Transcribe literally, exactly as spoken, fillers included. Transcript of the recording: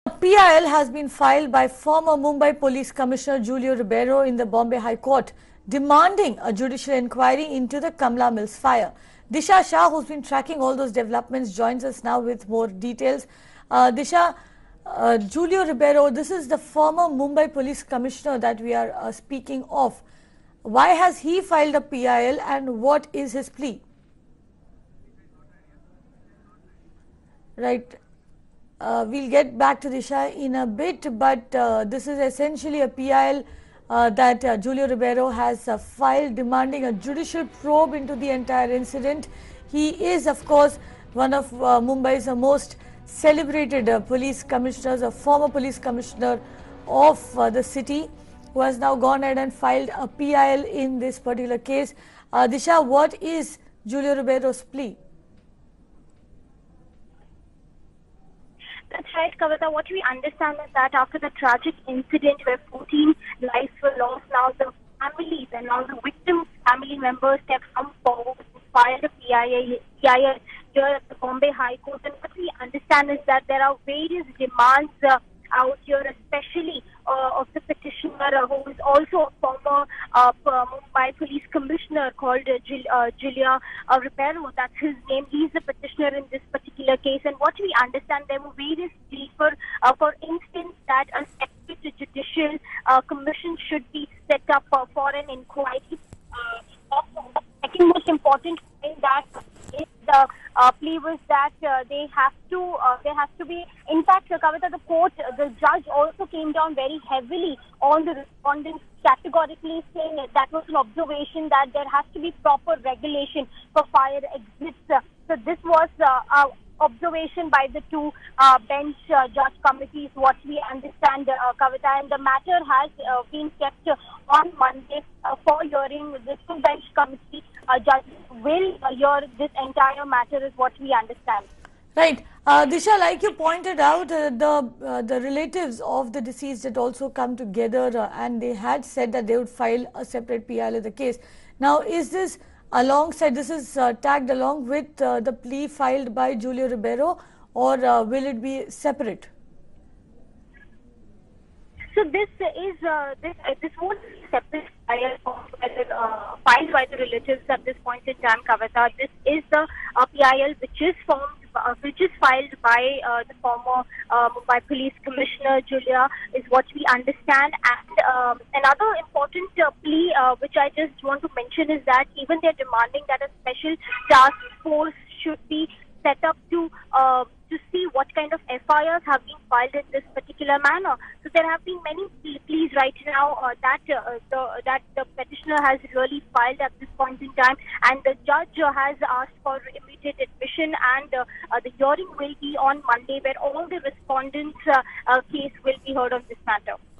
P I L has been filed by former Mumbai Police Commissioner Julio Ribeiro in the Bombay High Court, demanding a judicial inquiry into the Kamla Mills fire. Disha Shah, who's been tracking all those developments, joins us now with more details. Uh, Disha, uh, Julio Ribeiro, this is the former Mumbai Police Commissioner that we are uh, speaking of. Why has he filed a P I L and what is his plea? Right. Uh, we'll get back to Disha in a bit, but uh, this is essentially a P I L uh, that uh, Julio Ribeiro has uh, filed demanding a judicial probe into the entire incident. He is, of course, one of uh, Mumbai's uh, most celebrated uh, police commissioners, a former police commissioner of uh, the city, who has now gone ahead and filed a P I L in this particular case. Uh, Disha, what is Julio Ribeiro's plea? That's right, Kavita. What we understand is that after the tragic incident where fourteen lives were lost, now the families and now the victims' family members have come forward and filed a P I L here at the Bombay High Court. And what we understand is that there are various demands uh, out here, especially uh, of the petitioner, uh, who is also a former uh, Mumbai Police Commissioner called uh, Gil, uh, Julio uh, Ribeiro. That's his name. He's the petitioner in this particular case. And what we understand, there were various pleas for, uh, for instance, that a separate judicial uh, commission should be set up uh, for an inquiry. Uh, the second most important thing that is the uh, plea was that uh, they have to, uh, they have to be. In fact, uh, Kavita, the court, uh, the judge also came down very heavily on the respondents, categorically saying that, that was an observation that there has to be proper regulation for fire exits. Uh, so this was uh, uh, observation by the two uh, bench uh, judge committees, what we understand, uh, Kavita, and the matter has uh, been kept uh, on Monday uh, for hearing. The two bench committee uh, judges will uh, hear this entire matter, is what we understand. Right. Uh, Disha, like you pointed out, uh, the uh, the relatives of the deceased had also come together uh, and they had said that they would file a separate P I L in the case. Now, is this alongside, this is uh, tagged along with uh, the plea filed by Julio Ribeiro, or uh, will it be separate? So this is uh, this uh, this won't be separate P I L uh, filed by the relatives at this point in time, Kavita. This is the uh, P I L which is formed, uh, which is filed by uh, the former uh, Mumbai Police Commissioner Julia, is what we understand. And um, another important uh, plea, uh, which I just want to mention, is that even they're demanding that a special task force should be set up to uh, to see what kind of F I Rs have been filed in this particular manner. So there have been many pleas right now uh, that uh, the that the petitioner has really filed at this point in time, and the judge uh, has asked for immediate admission, and uh, uh, the hearing will be on Monday, where all the respondents' uh, uh, case will be heard on this matter.